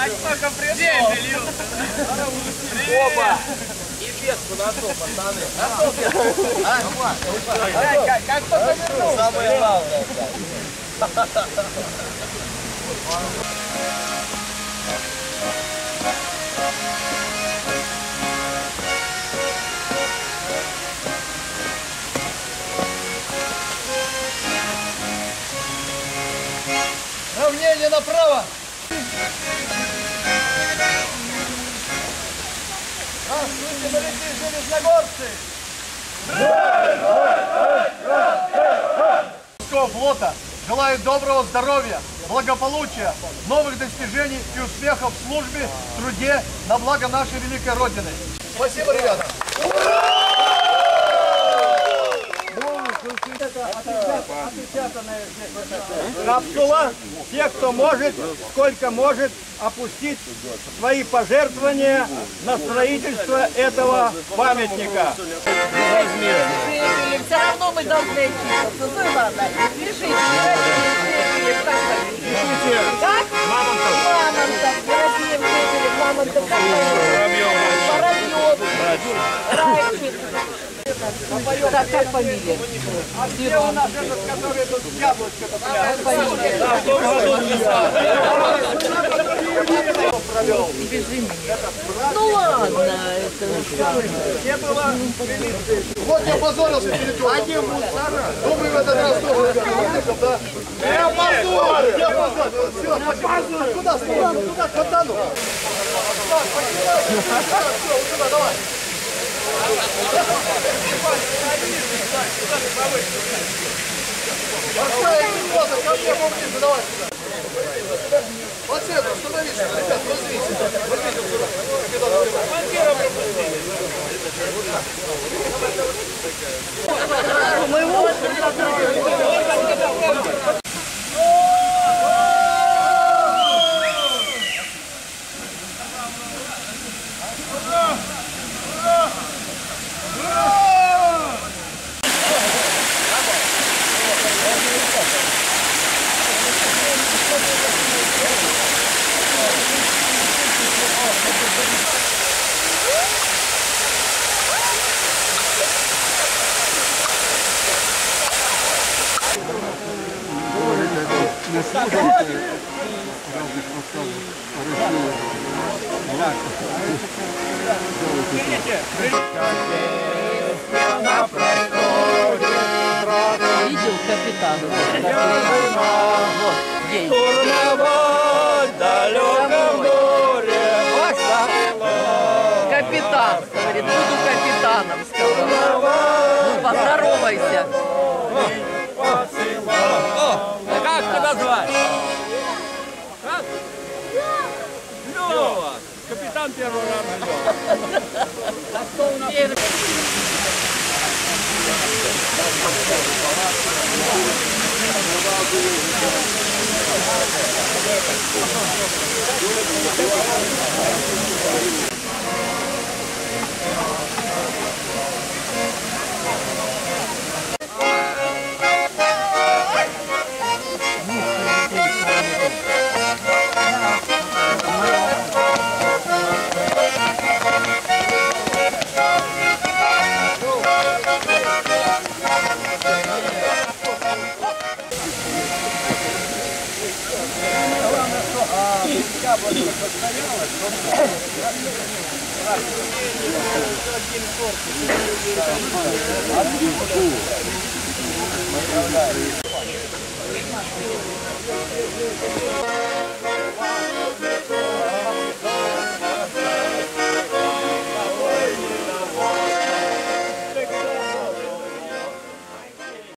А кто пришел? Опа! И песку на то, пацаны. На то песку. Как только вернулся. Самое главное. Равнение направо. Здравствуйте, моряки, железногорцы! Морского флота желаю доброго здоровья, благополучия, новых достижений и успехов в службе, в труде на благо нашей великой Родины. Спасибо, ребята! Капсула. Те, кто может, сколько может, опустить свои пожертвования на строительство этого памятника. Все равно мы должны отчитываться. Ну и ладно. Пишите. Как? Мамонтов. Ерофеев, Жителев, Мамонтов. Воробьев. Райчик. Как фамилия? А где у нас этот, который тут яблочко-то провел? Ну ладно, это... Не было милиции. Вот я позорился перед вами. Один мусора. Думаю, в этот раз тоже да? Я позорил! Я позорил! Все, спасибо. Куда стоял? Куда? Куда? Ну? Так, все, сюда, давай. Большая минута, ко мне поближе, давай сюда. Вот это, остановись, ребят, возьмите. Возьмите сюда. Командира пропустили. Видел капитана? Штурмовать в далеком море. Капитан, говорит, буду капитаном, сказал. Ну, поздоровайся. Как тебя звать? Как? Лёва. Капитан первого ранга Лёва. А кто у нас? Поздравляю.